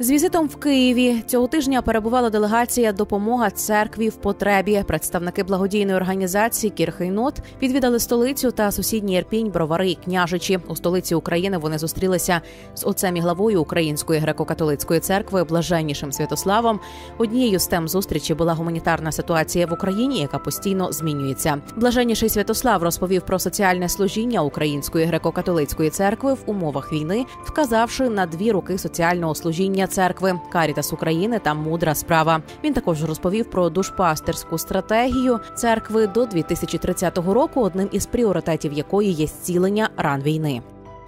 З візитом в Києві цього тижня перебувала делегація «Допомога церкві в потребі». Представники благодійної організації «Кірхейнот» відвідали столицю та сусідній Ірпінь, Бровари і Княжичі. У столиці України вони зустрілися з отцем і главою Української греко-католицької церкви Блаженнішим Святославом. Однією з тем зустрічі була гуманітарна ситуація в Україні, яка постійно змінюється. Блаженніший Святослав розповів про соціальне служіння Української греко-католицької церкви в умовах війни, вказавши на 2 роки соціального служіння церкви «Карітас України» та «Мудра справа». Він також розповів про душпастерську стратегію церкви до 2030 року, одним із пріоритетів якої є зцілення ран війни.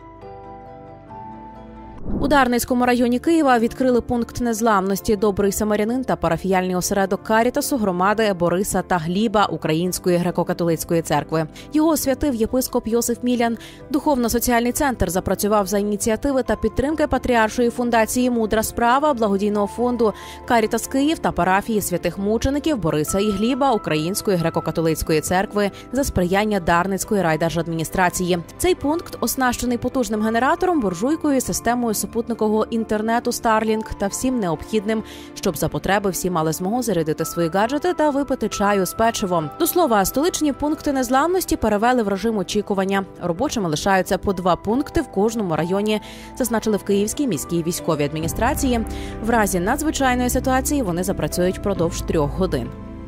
У Дарницькому районі Києва відкрили пункт незламності «Добрий самарянин» та парафіяльний осередок Карітасу громади Бориса та Гліба Української греко-католицької церкви. Його освятив єпископ Йосиф Мілян. Духовно-соціальний центр запрацював за ініціативи та підтримки Патріаршої фундації «Мудра справа», благодійного фонду «Карітас Київ» та парафії святих мучеників Бориса і Гліба Української греко-католицької церкви за сприяння Дарницької райдержадміністрації. Цей пункт оснащений потужним генератором, буржуйкою, системою супутникового інтернету Starlink та всім необхідним, щоб за потреби всі мали змогу зарядити свої гаджети та випити чаю з печивом. До слова, столичні пункти незламності перевели в режим очікування. Робочими лишаються по 2 пункти в кожному районі, зазначили в Київській міській військовій адміністрації. В разі надзвичайної ситуації вони запрацюють впродовж 3 годин.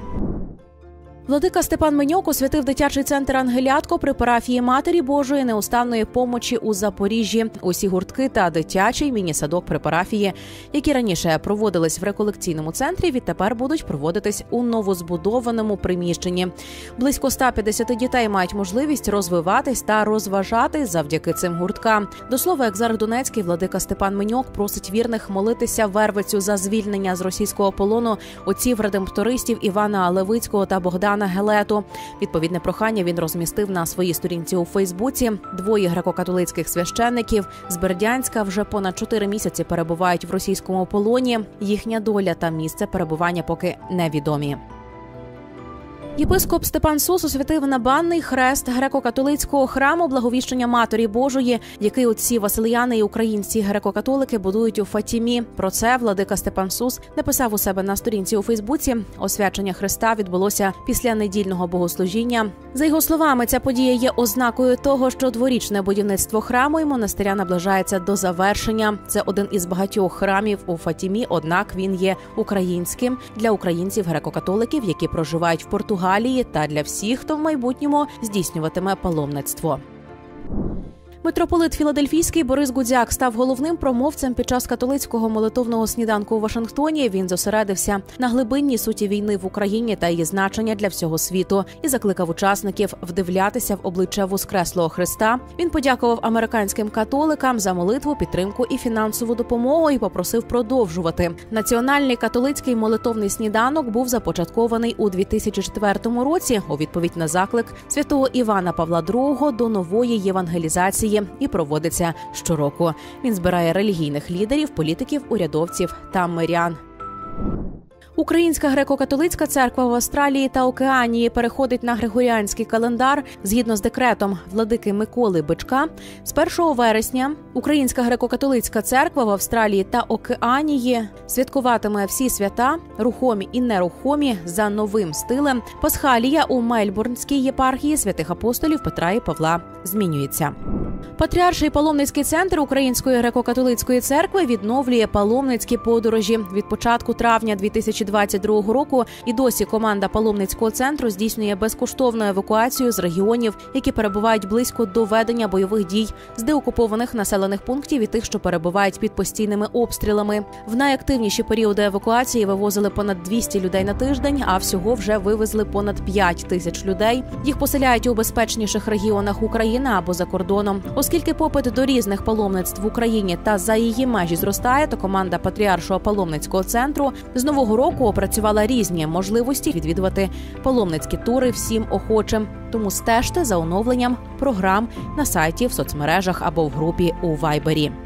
Владика Степан Меньок освятив дитячий центр «Ангелятко» при парафії Матері Божої неустанної помочі у Запоріжжі. Усі гуртки та дитячий міні-садок при парафії, які раніше проводились в реколекційному центрі, відтепер будуть проводитись у новозбудованому приміщенні. Близько 150 дітей мають можливість розвиватись та розважатись завдяки цим гурткам. До слова, екзарх Донецький владика Степан Меньок просить вірних молитися Вервицю за звільнення з російського полону отців-редемптористів Івана Левицького та Богдана Гелету. Відповідне прохання він розмістив на своїй сторінці у Фейсбуці. 2 греко-католицьких священників з Бердянська вже понад 4 місяці перебувають в російському полоні. Їхня доля та місце перебування поки невідомі. Єпископ Степан Сус освятив набанний хрест греко-католицького храму Благовіщення Матері Божої, який отці Василияни і українці греко-католики будують у Фатімі. Про це владика Степан Сус написав у себе на сторінці у Фейсбуці. Освячення хреста відбулося після недільного богослужіння. За його словами, ця подія є ознакою того, що дворічне будівництво храму і монастиря наближається до завершення. Це один із багатьох храмів у Фатімі, однак він є українським для українців греко-католиків, які проживають в Португалії, та для всіх, хто в майбутньому здійснюватиме паломництво. Митрополит Філадельфійський Борис Гудзяк став головним промовцем під час католицького молитовного сніданку у Вашингтоні. Він зосередився на глибинній суті війни в Україні та її значення для всього світу і закликав учасників вдивлятися в обличчя Воскреслого Христа. Він подякував американським католикам за молитву, підтримку і фінансову допомогу і попросив продовжувати. Національний католицький молитовний сніданок був започаткований у 2004 році у відповідь на заклик святого Івана Павла II до нової євангелізації і проводиться щороку. Він збирає релігійних лідерів, політиків, урядовців та мирян. Українська греко-католицька церква в Австралії та Океанії переходить на григоріанський календар. Згідно з декретом владики Миколи Бичка, з 1 вересня Українська греко-католицька церква в Австралії та Океанії святкуватиме всі свята, рухомі і нерухомі, за новим стилем. Пасхалія у Мельбурнській єпархії святих апостолів Петра і Павла змінюється. Патріарший паломницький центр Української греко-католицької церкви відновлює паломницькі подорожі. Від початку травня 2022 року і досі команда паломницького центру здійснює безкоштовну евакуацію з регіонів, які перебувають близько до ведення бойових дій, з деокупованих населених пунктів і тих, що перебувають під постійними обстрілами. В найактивніші періоди евакуації вивозили понад 200 людей на тиждень, а всього вже вивезли понад 5 тисяч людей. Їх поселяють у безпечніших регіонах України або за кордоном. Оскільки попит до різних паломництв в Україні та за її межі зростає, то команда Патріаршого паломницького центру з нового року опрацювала різні можливості відвідувати паломницькі тури всім охочим. Тому стежте за оновленням програм на сайті, в соцмережах або в групі у Вайбері.